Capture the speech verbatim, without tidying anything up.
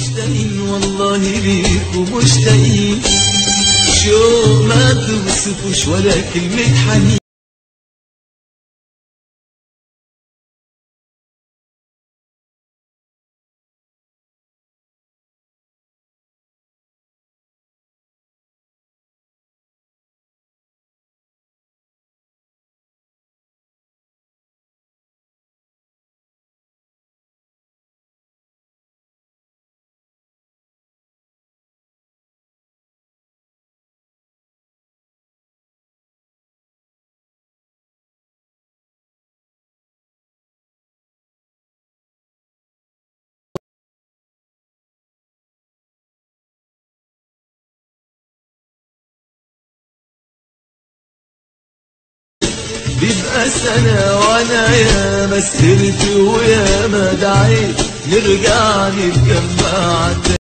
مشتاقين والله ليكوا مشتاقين، شوق ما توصفوش ولا كلمة حنين. بيبقى سنة وانا يا ما سهرت ويا ما دعيت نرجع نتجمع